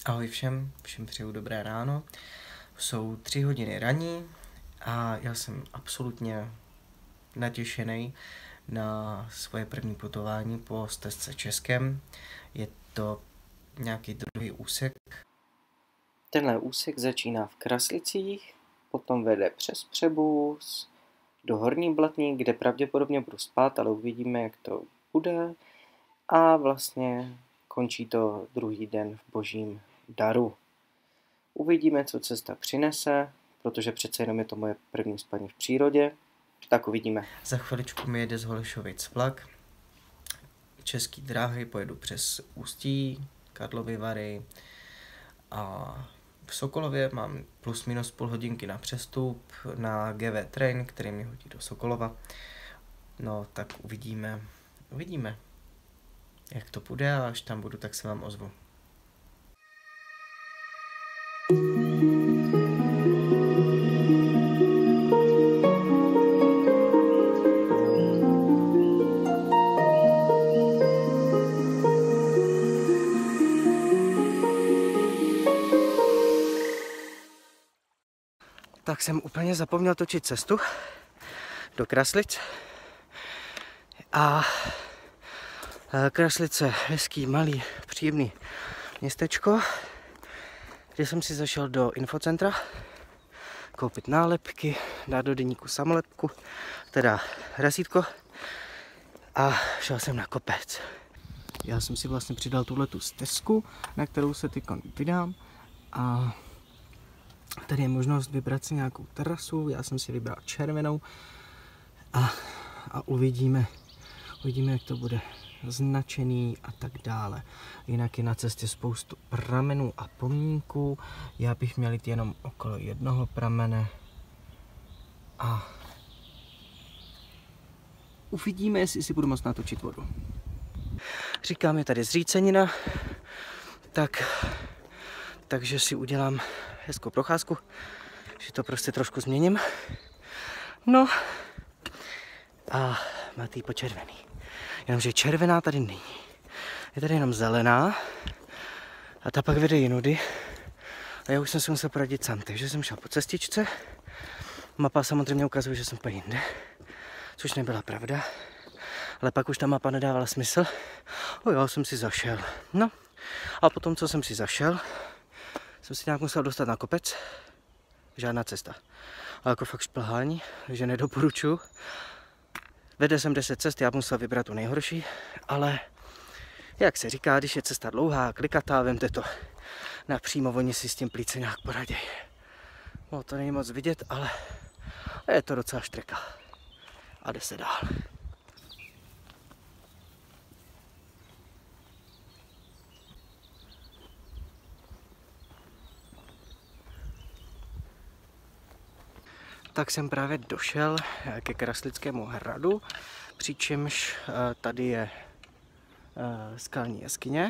Ahoj všem přeju dobré ráno. Jsou 3 hodiny raní a já jsem absolutně natěšený na svoje první putování po stezce Českem. Je to nějaký druhý úsek. Tenhle úsek začíná v Kraslicích, potom vede přes Přebůz do Horní Blatní, kde pravděpodobně budu spát, ale uvidíme, jak to bude. A vlastně končí to druhý den v Božím daru. Uvidíme, co cesta přinese, protože přece jenom je to moje první spaní v přírodě. Tak uvidíme. Za chviličku mi jede z Holešovic vlak. Český dráhy pojedu přes Ústí, Karlovy Vary a v Sokolově mám plus minus půl hodinky na přestup na GV Train, který mě hodí do Sokolova. No tak uvidíme, jak to půjde, a až tam budu, tak se vám ozvu. Tak jsem úplně zapomněl točit cestu do Kraslic. A Kraslice, hezký, malý, příjemný městečko, kde jsem si zašel do infocentra koupit nálepky, dát do deníku samolepku, teda razítko, a šel jsem na kopec. Já jsem si vlastně přidal tuhletu stezku, na kterou se teď vydám, a tady je možnost vybrat si nějakou terasu. Já jsem si vybral červenou a uvidíme, jak to bude značený a tak dále. Jinak je na cestě spoustu pramenů a pomníků. Já bych měl jít jenom okolo jednoho pramene a uvidíme, jestli si budu moct natočit vodu. Říkám, je tady zřícenina, takže si udělám hezkou procházku, že to prostě trošku změním. No a máte ji po červený. Jenomže červená tady není. Je tady jenom zelená a ta pak vede jinudy. A já už jsem si musel poradit sám, takže jsem šel po cestičce. Mapa samozřejmě ukazuje, že jsem po jinde, což nebyla pravda. Ale pak už ta mapa nedávala smysl. Já jsem si zašel. No a potom, co jsem si zašel, jsem si nějak musel dostat na kopec. Žádná cesta. Ale jako fakt šplhání, že nedoporučuji. Vede jsem 10 cest, já musel vybrat tu nejhorší, ale jak se říká, když je cesta dlouhá, klikatá, vemte to napřímo, oni si s tím plíce nějak poradějí. No, to není moc vidět, ale je to docela štreka. A jde se dál. Tak jsem právě došel ke Kraslickému hradu, přičemž tady je skalní jeskyně.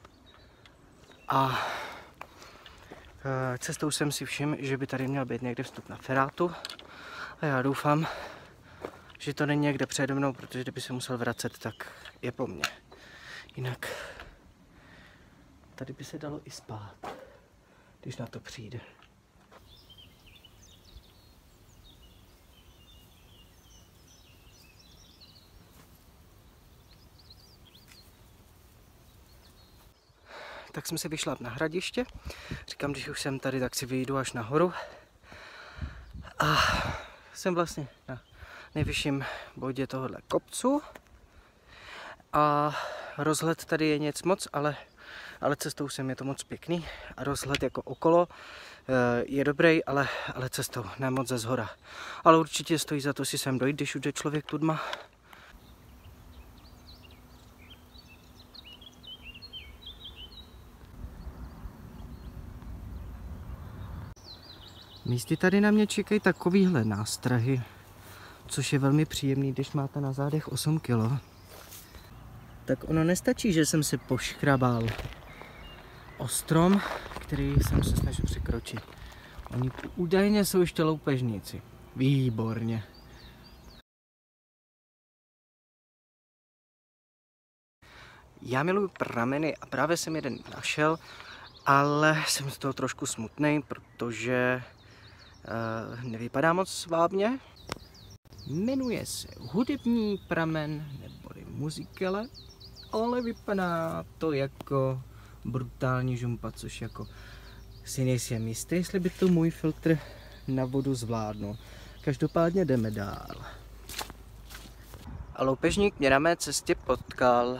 A cestou jsem si všiml, že by tady měl být někde vstup na ferátu. A já doufám, že to není někde přede mnou, protože kdyby se musel vracet, tak je po mně. Jinak tady by se dalo i spát, když na to přijde. Tak jsem si vyšla na hradiště. Říkám, když už jsem tady, tak si vyjdu až nahoru. A jsem vlastně na nejvyšším bodě tohohle kopcu. A rozhled tady je nic moc, ale cestou sem je to moc pěkný. A rozhled jako okolo je dobrý, ale cestou ne moc ze zhora. Ale určitě stojí za to si sem dojít, když už je člověk tudma. Místy tady na mě čekají takovýhle nástrahy, což je velmi příjemný, když máte na zádech 8 kg. Tak ono nestačí, že jsem si poškrabal o strom, který jsem se snažil překročit. Oni údajně jsou ještě loupežníci. Výborně. Já miluji prameny a právě jsem jeden našel ale jsem z toho trošku smutný, protože nevypadá moc vábně. Jmenuje se Hudební pramen neboli Muzikele, ale vypadá to jako brutální žumpa, což jako si nejsem jistý, jestli by to můj filtr na vodu zvládnul. Každopádně jdeme dál. A loupežník mě na mé cestě potkal.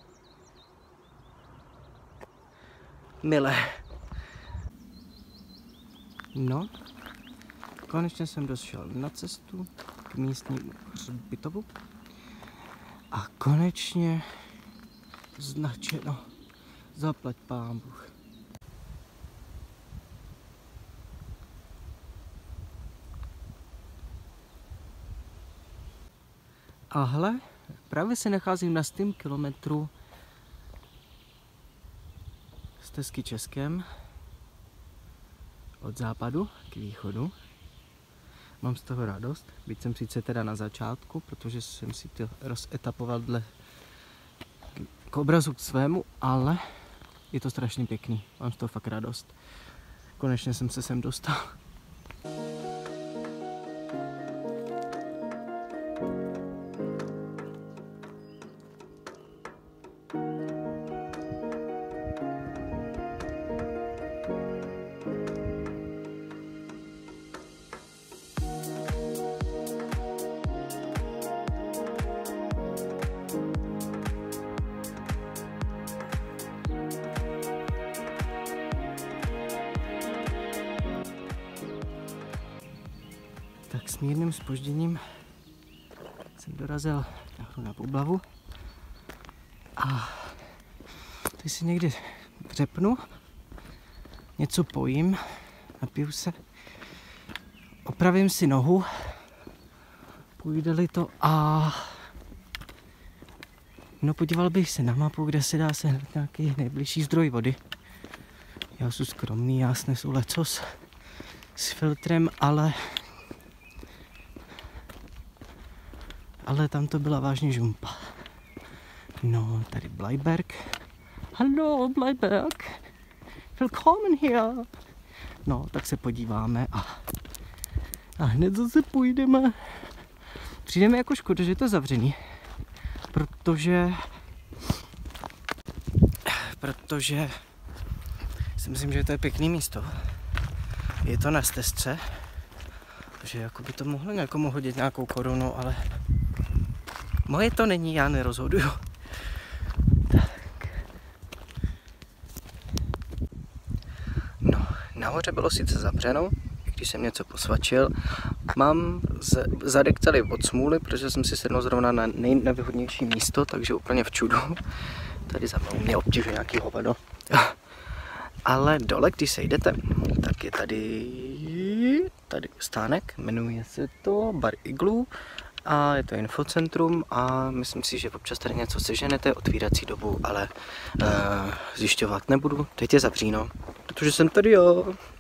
Mile. No, konečně jsem došel na cestu k místnímu hřbitovu a konečně značeno zaplať pán Bůh. A hle, právě se nacházím na 100 kilometru stezky Českem od západu k východu. Mám z toho radost, byť jsem sice teda na začátku, protože jsem si to rozetapoval k obrazu k svému, ale je to strašně pěkný, mám z toho fakt radost. Konečně jsem se sem dostal. Tak s mírným zpožděním jsem dorazil na Bublavu a teď si někdy přepnu, něco pojím, napiju se, opravím si nohu, půjde-li to a no podíval bych se na mapu, kde se dá sehnat nějaký nejbližší zdroj vody. Já jsem skromný, já snesu lecos s filtrem, ale tam to byla vážně žumpa. No, tady Bleiberg. Hallo, Bleiberg. Willkommen hier. No, tak se podíváme a hned zase půjdeme. Přijdeme jako škoda, že je to zavřený. Protože si myslím, že to je pěkný místo. Je to na stezce. Takže jako by to mohlo někomu hodit nějakou korunu, ale moje to není, já nerozhoduju. Tak. No, nahoře bylo sice zavřeno, když jsem něco posvačil. Mám zadek celý od smůly, protože jsem si sednul zrovna na nejnevýhodnější místo, takže úplně v čudu. Tady za mnou mě obtěžuje nějaký hovado. Ale dole, když se jdete, tak je tady stánek, jmenuje se to Bar Igloo a je to infocentrum a myslím si, že občas tady něco seženete, otvírací dobu, ale zjišťovat nebudu, teď je zavříno, protože jsem tady já.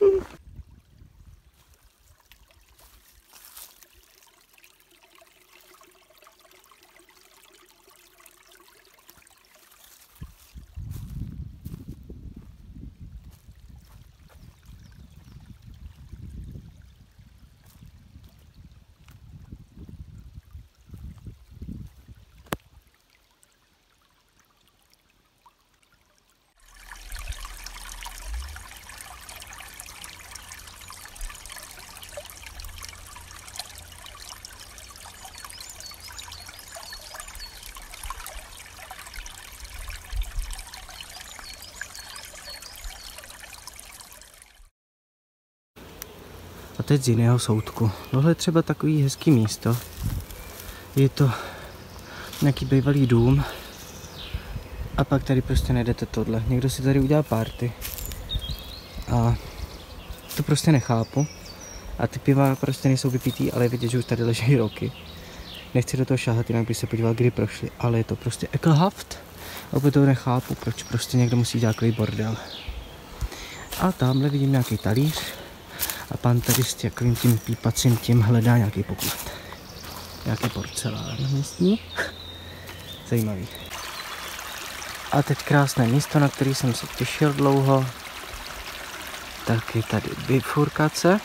A teď z jiného soudku. Tohle je třeba takový hezký místo. Je to nějaký bývalý dům. A pak tady prostě najdete tohle. Někdo si tady udělal party. A to prostě nechápu. A ty piva prostě nejsou vypitý, ale je vidět, že už tady leží roky. Nechci do toho šáhat, jinak bych se podíval, kdy prošli. Ale je to prostě ekelhaft. A opět to nechápu, proč prostě někdo musí dělat takový bordel. A tamhle vidím nějaký talíř. A pan tady s takovým tím pípacím tím hledá nějaký poklad. Nějaký porcelán místní. Zajímavý. A teď krásné místo, na který jsem se těšil dlouho. Tak je tady bifurkace.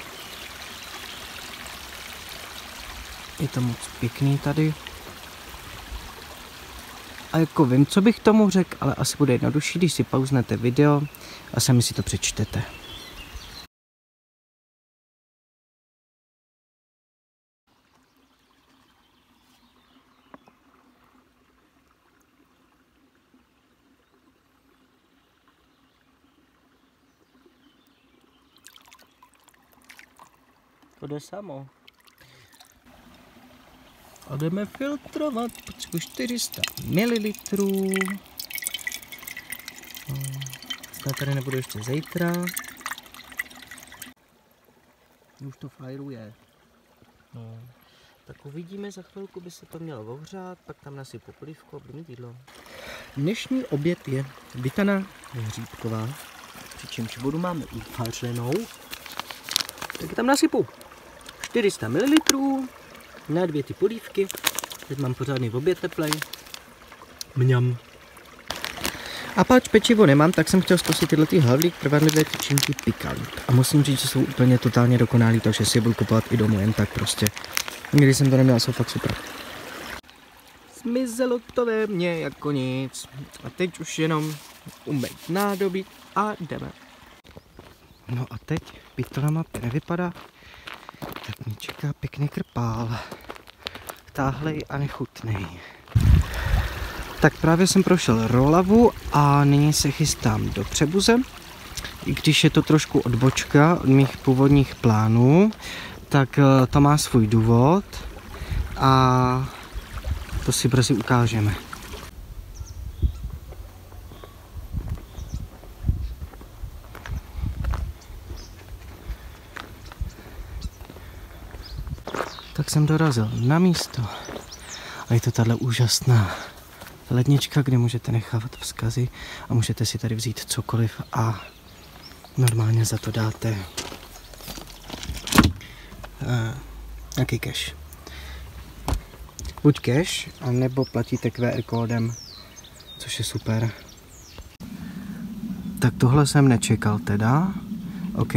Je to moc pěkný tady. A jako vím, co bych tomu řekl, ale asi bude jednodušší, když si pauznete video a sami si to přečtete. To jde samo. A jdeme filtrovat, potřebuji 400 ml. Snad tady nebudu ještě zítra. Už to fajruje. No. Tak uvidíme, za chvilku by se to mělo ohřát, pak tam nasypu polívku a budu mít jídlo. Dnešní oběd je vytaná hříbková, přičemž vodu máme uvařenou. Tak tam nasypu 400 ml na 2 ty polívky. Teď mám pořádný oběd teplej. Mňam. A páč pečivo nemám, tak jsem chtěl zkusit tyhle havlík trvanlivé tyčinky pikant. A musím říct, že jsou úplně totálně dokonalý, takže si je budu kupovat i domů jen tak prostě. Když jsem to neměl, jsou fakt super. Zmizelo to ve mně jako nic. A teď už jenom umýt nádobí a jdeme. No a teď to na mapě nevypadá, tak mě čeká pěkný krpál. Táhlej a nechutnej. Tak právě jsem prošel Rolavu a nyní se chystám do Přebuze. I když je to trošku odbočka od mých původních plánů, tak to má svůj důvod a to si brzy ukážeme. Tak jsem dorazil na místo a je to tahle úžasná lednička, kde můžete nechávat vzkazy a můžete si tady vzít cokoliv a normálně za to dáte nějaký cash. Buď cash, anebo platíte QR kódem, což je super. Tak tohle jsem nečekal teda. OK.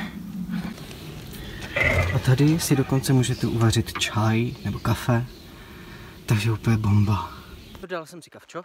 A tady si dokonce můžete uvařit čaj nebo kafe, takže úplně bomba. Dal jsem si kavčo.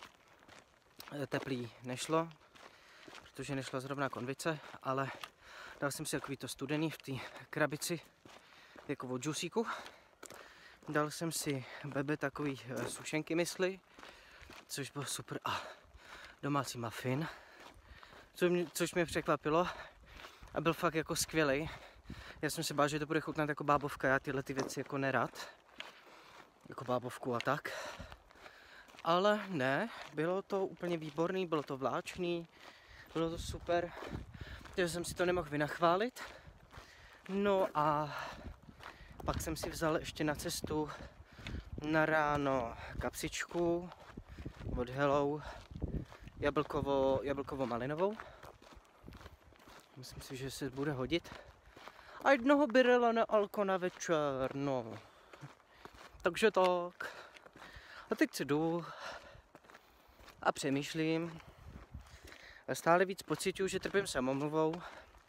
Teplý nešlo, protože nešla zrovna konvice, ale dal jsem si takový to studený v té krabici, jako od džusíku. Dal jsem si bebe takový sušenky mysli, což bylo super, a domácí muffin, což mě překvapilo a byl fakt jako skvělej. Já jsem se bál, že to bude chutnat jako bábovka, já tyhle ty věci jako nerad, jako bábovku a tak. Ale ne, bylo to úplně výborný, bylo to vláčný, bylo to super, takže jsem si to nemohl vynachválit. No a pak jsem si vzal ještě na cestu na ráno kapsičku od Hello, jablkovo-malinovou. Myslím si, že se bude hodit. A jednoho birela na alko na večer, no. Takže tak. A teď si jdu a přemýšlím. A stále víc pociťuju, že trpím samomluvou.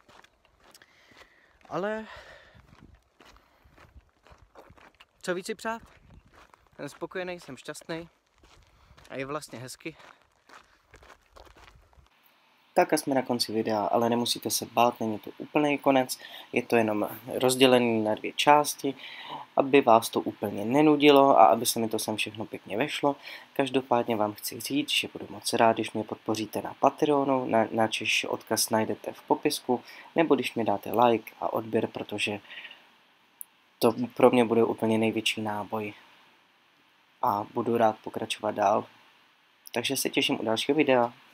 Ale co víc si přát? Jsem spokojený, jsem šťastný a je vlastně hezky. Tak a jsme na konci videa, ale nemusíte se bát, není to úplný konec, je to jenom rozdělený na 2 části, aby vás to úplně nenudilo a aby se mi to sem všechno pěkně vešlo. Každopádně vám chci říct, že budu moc rád, když mě podpoříte na Patreonu, načež odkaz najdete v popisku, nebo když mi dáte like a odběr, protože to pro mě bude úplně největší náboj a budu rád pokračovat dál. Takže se těším u dalšího videa.